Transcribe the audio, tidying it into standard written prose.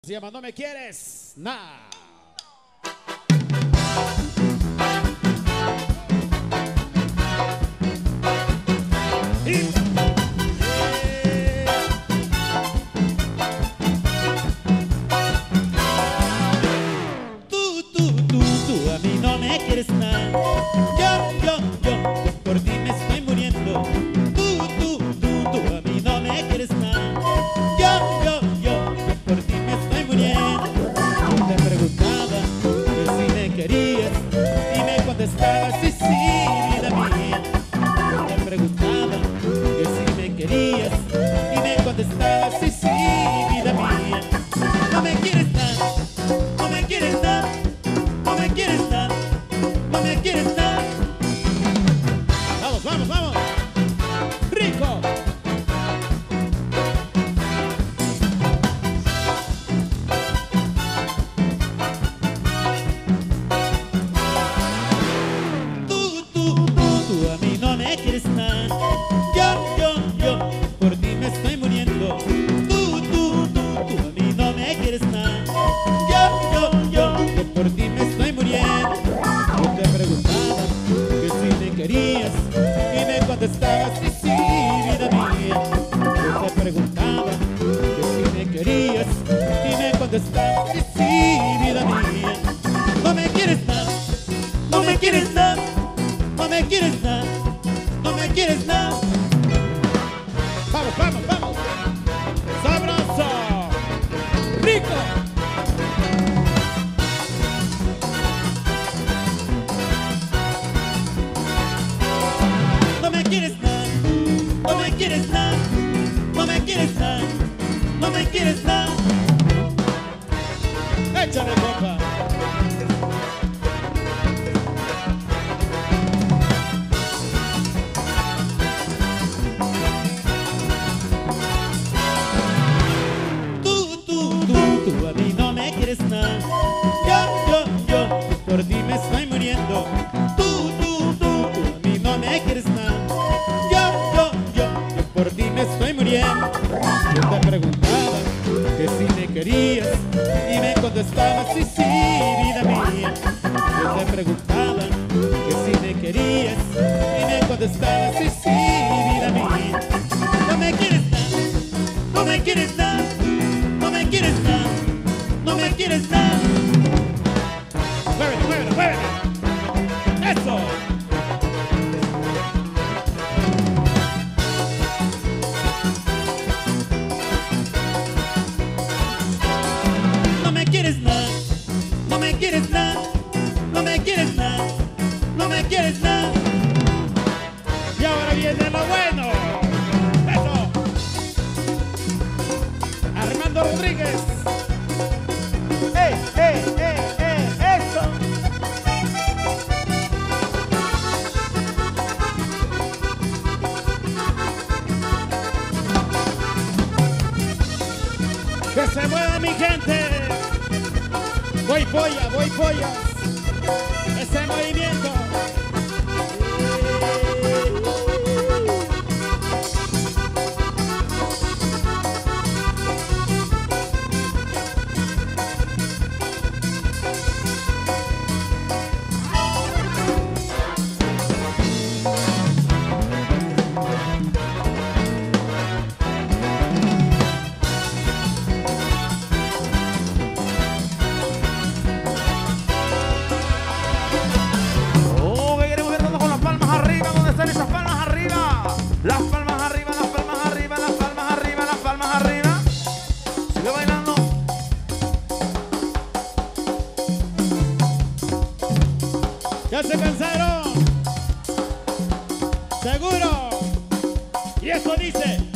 Se llama No Me Quieres Nada. Tú a mí no me quieres nada. Yo por ti me estoy muriendo. Tú a mí no me quieres nada. Yo por ti me estoy muriendo. Yo te preguntaba que si me querías y me contestabas sí, vida mía. Yo te preguntaba que si me querías y me contestabas sí, vida mía. No me quieres nada, no me quieres nada. No me quieres nada, no me quieres nada. Vamos, vamos, vamos. Rico. Tú a mí no me quieres nada. Yo por ti me estoy muriendo. Tú a mí no me quieres nada. Yo por ti me estoy muriendo. Yo te preguntaba que si me querías y me contestabas sí, vida mía. Yo te preguntaba que si me querías y me contestabas sí, vida mía. No me quieres nada, no me quieres nada, no me quieres nada, no me quieres nada. Vamos, vamos, vamos. Sabroso. Rico. No me quieres nada, no me quieres nada, no me quieres nada, no me quieres nada. Échale, compa. Tú a mí no me quieres nada. Yo por ti me estoy muriendo. Tú a mí no me quieres nada. Yo por ti me estoy muriendo. Yo te preguntaba que si me querías y me contestabas sí, vida mía. Yo te preguntaba que si me querías y me contestabas sí, vida mía. No me quieres nada, no me quieres nada, no me quieres nada, no me quieres nada. Muévete, muévete, muévete. Eso. No me quieres nada, no me quieres nada, no me quieres nada, no me quieres nada. Y ahora viene lo bueno. Eso. Armando Rodríguez. Eso. Que se mueva mi gente. Voy pollas. Ese movimiento. Las palmas arriba, las palmas arriba, las palmas arriba, las palmas arriba. Sigue bailando. ¿Ya se cansaron? ¿Seguro? Y eso dice.